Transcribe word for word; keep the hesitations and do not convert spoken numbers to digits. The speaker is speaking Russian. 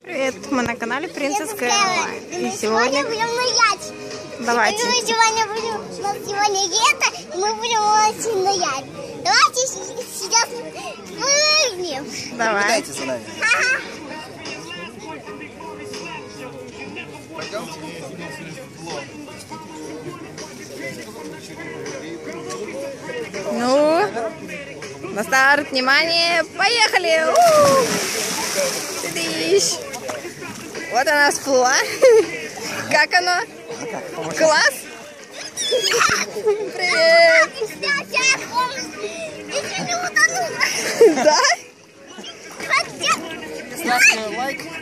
Привет, мы на канале Принцесс Кэролайн. И сегодня... будем нырять. Давайте. Мы сегодня будем... У нас сегодня лето, и мы будем очень нырять. Давайте сейчас прыгнем. Давай. Наблюдайте за нами. Ага. Ну, на старт, внимание, поехали! У-у-у! Тыдыщ. Вот она всплыла. Как оно? Класс? Привет! Еще не утонула. Да? Хотя... Ставьте лайк.